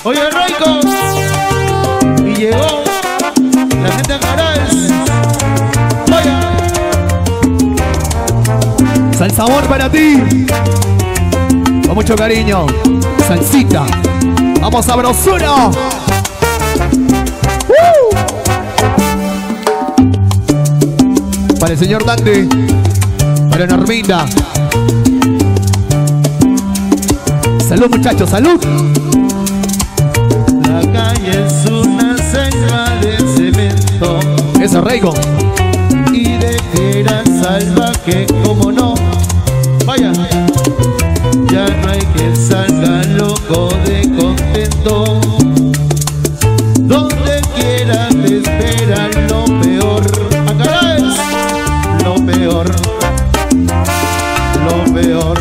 Oye, Raico. Y llegó la gente de Caral. Vaya. Sal sabor para ti. Con mucho cariño. Salsita. Vamos, sabrosura. Para el señor Dante. Para Norminda. Salud, muchachos, salud. La calle es una selva de cemento. Eso, Reico. Y de fiera salvaje, como no. Vaya. Ya no hay que salga loco de contento. Donde quiera te espera lo peor. Acá es lo peor. Lo peor.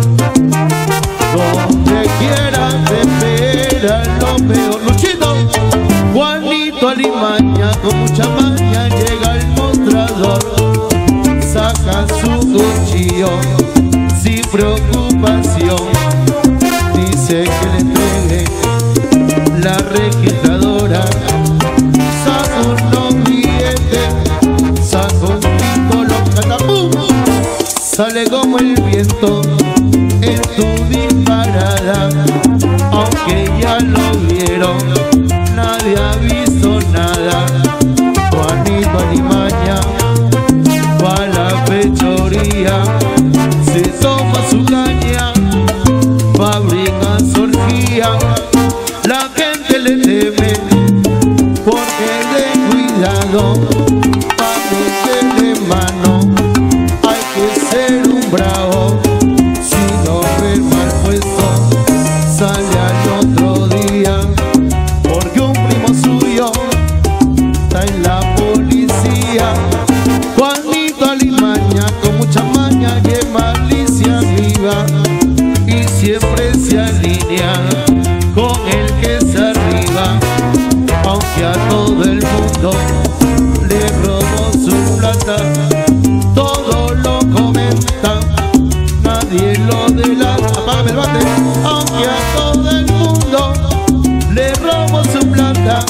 Donde quiera te espera lo peor. Luchito. Juanito Alimaña con mucha maña llega al mostrador. Saca su cuchillo sin preocupación. Dice que le entregue la registradora. Saca unos billetes, saca un pico, catapum. Sale como el viento en tu disparada. Aunque ya lo vieron, nadie ha visto nada. Juanito Alimaña va a la fechoría, se toma su caña, fabrica su orgía. La gente le teme porque de cuidado, para meterle mano hay que ser un bravo. Si no ve mal puesto, sale al otro día, porque un primo suyo está en la policía. Juanito Alimaña con mucha maña y en malicia viva, y siempre se alinea con el que se arriba. Aunque a todo el mundo le robó su plata, todo lo comentan, nadie lo delata. Apágame el bate. Aunque a todo el mundo le robó su plata,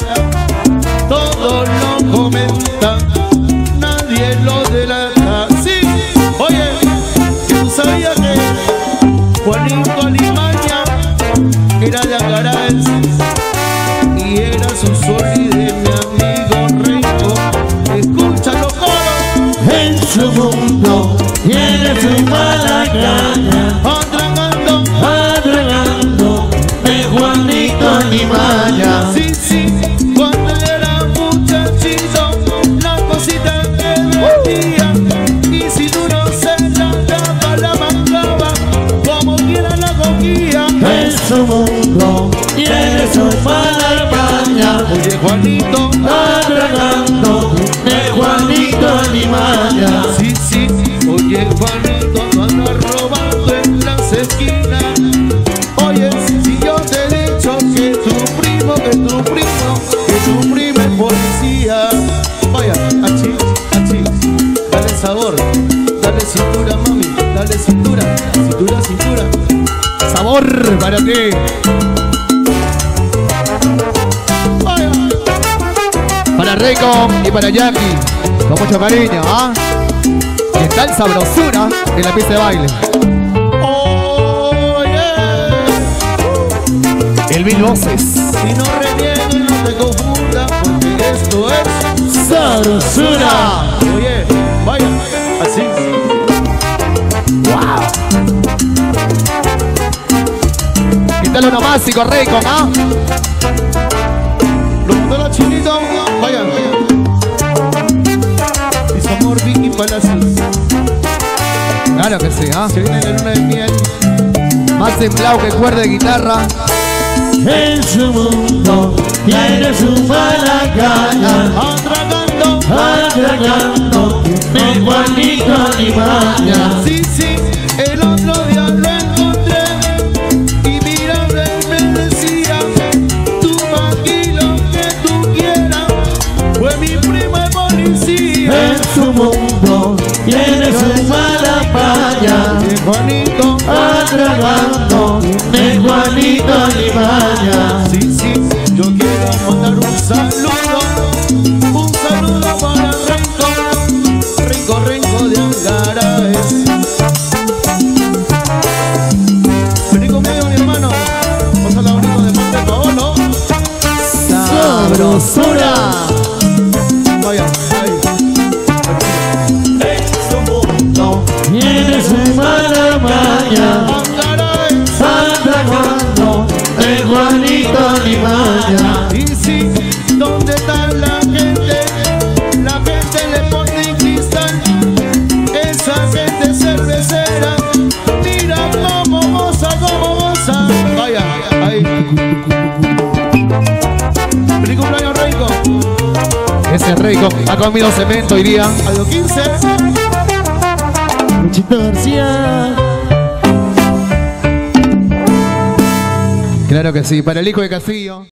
todo lo comentan, nadie lo delata. Sí, oye, que tú sabías que Juanito Alimaña era de Acaral y era su sol y de mi amigo Reico. Escucha los coros. En su mundo tiene su mala caña, atragando de Juanito Alimaña. Sí, sí, cuando era muchachito, la cosita que vendía, y si duro se la daba, la mandaba, como quiera la cogía. En su mundo tiene su mala caña, Oye, Juanito, atragando de Juanito Alimaña. sí, sí, oye, Juanito, no anda robando en las esquinas. Oye, si yo te he dicho que tu primo es policía. Vaya, achí, achí, dale sabor, dale cintura, mami, dale cintura, cintura, cintura. Sabor para ti. Vaya. Para Reico y para Jackie. Con mucho cariño, ¿ah? Y está el sabrosura en la pista de baile. Oye, El Mil Voces. si no reniegues, no te confundas, porque esto es Sabrosura. Oye, vaya, así. Wow. ¿Qué tal lo másico, Reico, ah? Lo mandó la chinita, vaya. Y su amor Vicky Palacios. Claro que sí, ¿ah? Se viene la luna de miel. Más templado que cuerda de guitarra. En su mundo tiene su mala caña, atragando de Juanito Alimaña. Sí, sí, el otro día lo encontré y mirando él me decía: tú aquí lo que tú quieras, pues mi primo es policía. En su mundo tiene su mala caña, De Juanito, atragando de Juanito Alimaña. sí, sí, sabrosura. Vaya, Tiene su mala maña, anda cuando de Juanito ni maña. Y sí, ¿dónde está la gente? La gente le pone en cristal. Esa gente cervecera, mira cómo goza, cómo goza. vaya, ahí. Feliz cumpleaños, Reiko. Ese Reiko ha comido cemento hoy día. A los 15. Luchito García. Claro que sí, para el hijo de Castillo.